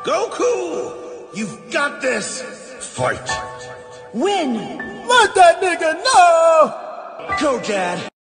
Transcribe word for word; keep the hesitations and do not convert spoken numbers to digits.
Goku! You've got this! Fight! Win! Let that nigga know! Go, Dad!